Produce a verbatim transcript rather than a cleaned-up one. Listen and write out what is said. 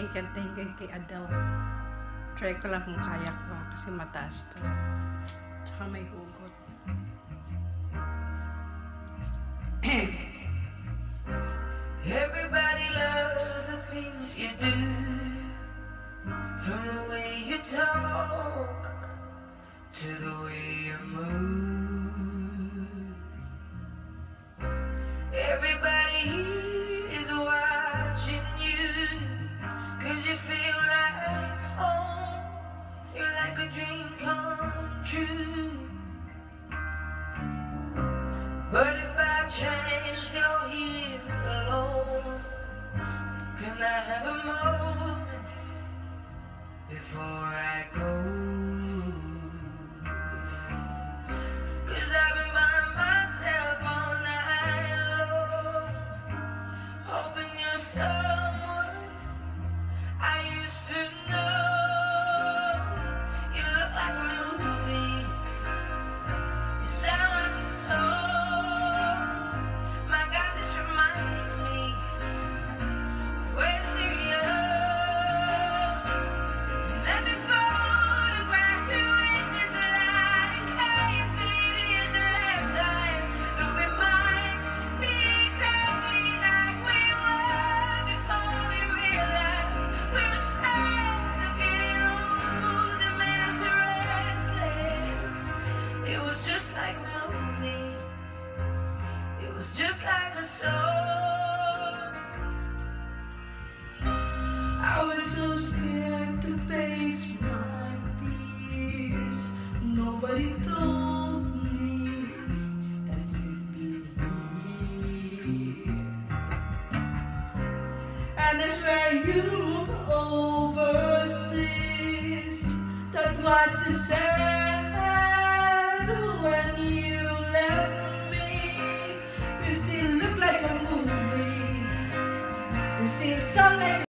ikantahin ko yung kay Adele. Try ko lang kung kaya ko kasi mataas to. Tsaka may hugot. Everybody loves the things you do, from the way you talk to the way you move. Everybody here is watching you, 'cause you feel like home. You're like a dream come true. But if by chance you're here alone, can I have a moment before I go? 'Cause I've been by myself all night long, hoping you're someone I used to know. You look like a movie, you sound like a song. My God, this reminds me of when we were young. Let me photograph you in this light, in case it is the last time that we might be exactly like we were before we realized we were scared of getting old. That made us restless. It was just like a movie, it was just like a song. I was so scared to face my fears. Nobody told me that you'd be here. And I swear you moved overseas. That's what you said when you left me. You still look like a movie, you still sound like